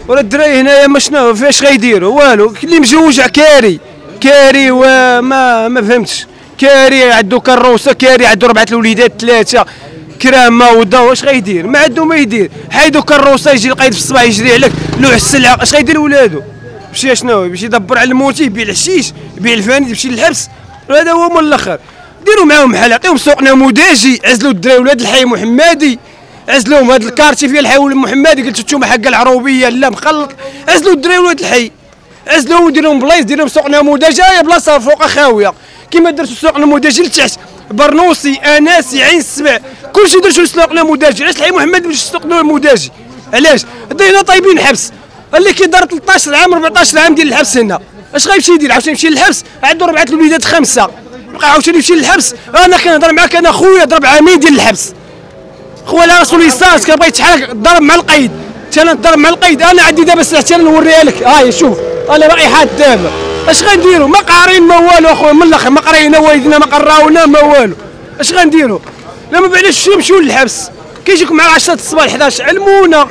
ولا الدراري هنايا ما شنو فاش غيديروا والو. اللي مجوج كاري وما فهمتش. كاري عنده كروسه، كاري عنده 4 الوليدات 3 كرامه ودا، واش غيدير؟ ما عنده ما يدير. حيدو كروسه يجي القايد في الصباح يجري عليك لوح السلعه، اش غيدير ولادو؟ مشي شنو باش يدبر على الموتي، يبيع الحشيش، يبيع الفاني، يمشي للحبس. هذا هو من الاخر. ديروا معاهم بحال، عطيهم سوق نموذجي، عزلوا الدراري ولاد الحي محمدي، عزلوهم هذا الكارتي فيه الحي محمدي. قلت نتوما حق العروبيه لا مخلط، عزلوا الدراري ولاد الحي، عزلوهم وديرهم بلايص، ديرهم سوق نموذجي. بلاصه فوق خاويه كيما درتوا سوق نموذجي لتحت، برنوسي، اناسي، عين السبع، كلشي درتو سوق نموذجي. علاش الحي محمدي ماشي سوق نموذجي؟ علاش؟ هنا طايبين الحبس، اللي كيدار 13 عام 14 عام ديال الحبس هنا اش غيمشي يدير؟ عاوتاني يمشي للحبس، عنده 4 الوليدات 5، يبقى عاوتاني يمشي للحبس. انا كنهضر معاك، انا خويا ضرب عامين ديال الحبس، خويا على راسو ليسانس، كنبغي يتحرك ضرب مع القيد، انا نضرب مع القيد. انا عندي دابا سلاح انا نوريها لك، هاي شوف انا باقي حاد دابا. اش غنديروا؟ ما قارين ما والو اخويا، من الاخر ما قرينا والدينا، ما قراونا ما والو. اش غنديروا؟ لا ما بعلاش نمشيو للحبس، كيجيكم مع 10 الصباح 11. علمونا،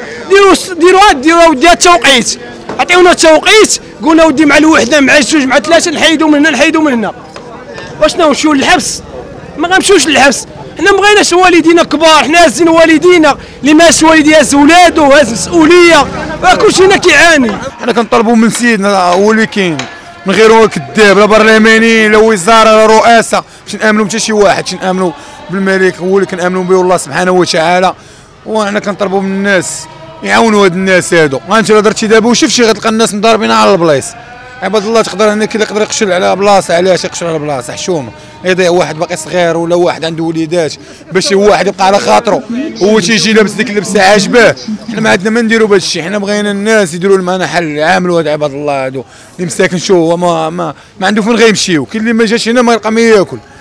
ديروا ودي التوقيت، عطيونا التوقيت، قلنا ودي مع الوحده مع الجوج مع 3 نحيدوا من هنا واش نمشيو للحبس؟ ما غنمشيوش للحبس. حنا ما بغيناش والدينا كبار، حنا هازين والدينا اللي ماش والدي هاز ولادو، هاز مسؤوليه، كلشي هنا كيعاني. حنا كنطلبوا من سيدنا هو اللي كاين، من غير هو كذاب، لا برلماني لا وزاره لا رؤاسه، باش نامنوا حتى شي واحد، باش نامنوا بالملك هو اللي كنامنوا به الله سبحانه وتعالى. وحنا كنطلبوا من الناس يعاونوا هاد الناس هادو. انت الا درتي دابا وشوف شي غتلقى الناس مضاربين على البلايص. عباد الله تقدر هنا كي يقدر يقشر على بلاصه، علاش يقشر على بلاصه؟ حشومه، يضيع واحد باقي صغير ولا واحد عنده وليدات باش واحد يبقى على خاطره، هو تيجي لابس ديك اللبسه عاجباه. حنا ما عندنا ما نديروا بهذا الشيء، حنا بغينا الناس يديروا معنا حل، يعاملوا هاد عباد الله هادو اللي مساكن. شو ما عنده فين غيمشيو، كاين اللي ما جاش هنا ما يلقى ما ياكل.